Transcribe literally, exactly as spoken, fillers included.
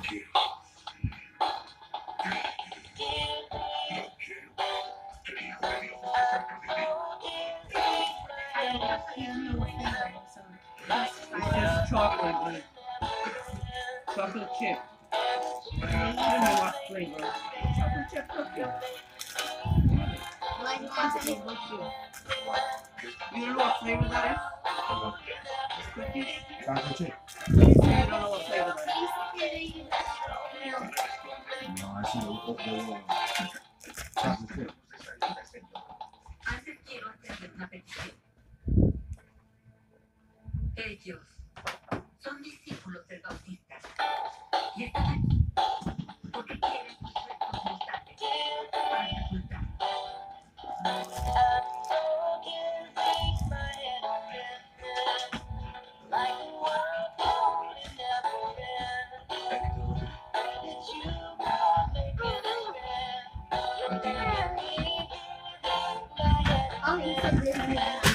It's just chocolate and chocolate chip. I don't know what flavor. Chocolate chip cookie. Like pasa You don't know what flavor that is? Cookies? Chocolate chip. You don't know what flavor that is? No, I see the, the, the uh, chocolate chip. Antes quiero hacerles una petición. Ellos son discípulos del Bautista y están aquí porque quieren sus restos mortales para sepultar. Oh, he's a good